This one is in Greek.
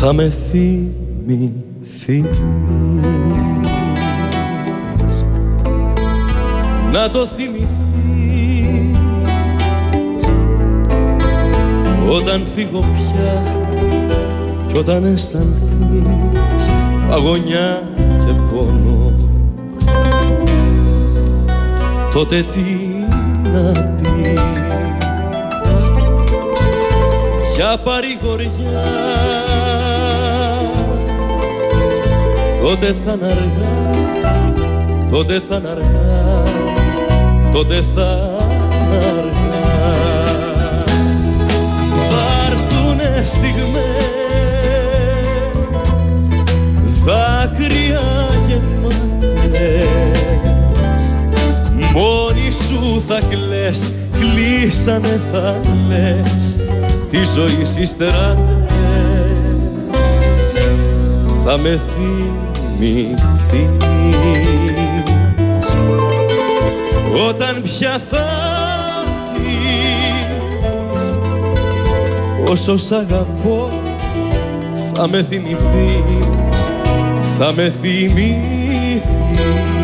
θα με θυμηθείς. Να το θυμηθείς όταν φύγω πια κι όταν αισθανθείς αγωνιά και πόνο. Τότε τι να πεις για παρηγοριά, τότε θα είναι αργά, τότε θα είναι αργά, τότε θα είναι αργά. Θα έρθουνε στιγμές, δάκρυα γεμάτες, μόνη σου θα κλαις, κλείσανε θα λες τη ζωή στις στράτες. Θα με θυμηθείς όταν πια θα δεις όσο σ' αγαπώ. Θα με θυμηθείς, θα με θυμηθείς.